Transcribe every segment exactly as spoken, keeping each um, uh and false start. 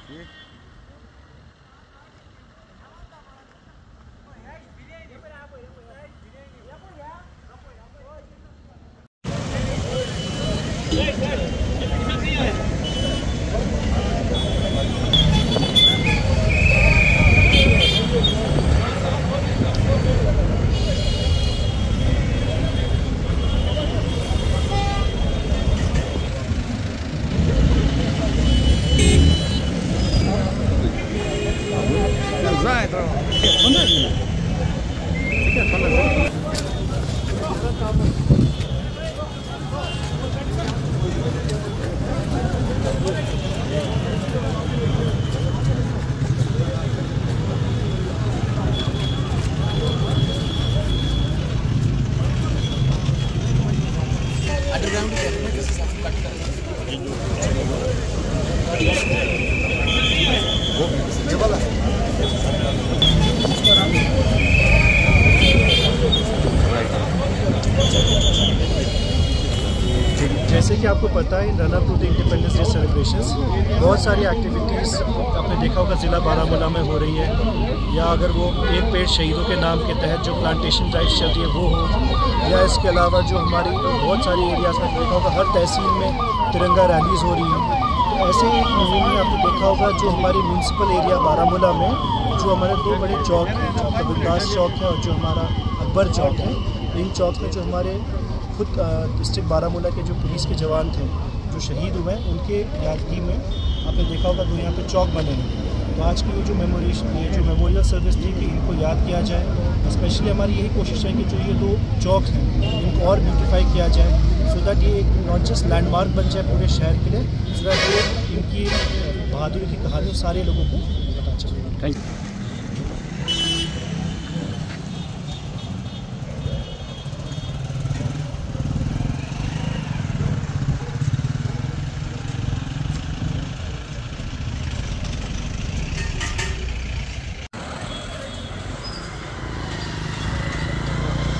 जैसे कि आपको पता है, in run up to the Independence Day celebrations बहुत सारी एक्टिविटीज़ आपने देखा होगा ज़िला बारामूला में हो रही है, या अगर वो एक पेड़ शहीदों के नाम के तहत जो प्लांटेशन ड्राइव्स चल रही है वो हो, या इसके अलावा जो हमारी बहुत सारी एरियाज़ में देखा होगा हर तहसील में तिरंगा रैलीज़ हो रही हैं। तो ऐसे ही मुहिम में आपने देखा होगा जो हमारी म्यूनसिपल एरिया बारामूला में जो हमारे दो बड़े चौक हैं, जो कबीरदास चौक है और जो हमारा अकबर चौक है, इन चौक में जो हमारे खुद डिस्ट्रिक्ट बारामूला के जो पुलिस के जवान थे जो शहीद हुए हैं, उनके यादगी में आपने देखा होगा दो यहाँ पे चौक बने हैं। तो आज की ये जो मेमोरी ये जो मेमोरियल सर्विस थी कि इनको याद किया जाए। स्पेशली हमारी यही कोशिश है कि जो ये दो चौक हैं इनको और ब्यूटीफाई किया जाए, सो दैट ये एक नॉट जस्ट लैंडमार्क बन जाए पूरे शहर के लिए, सो दैट ये इनकी बहादुरी की कहानी सारे लोगों को पता चले। Thank you.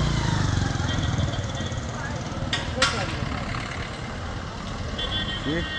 ये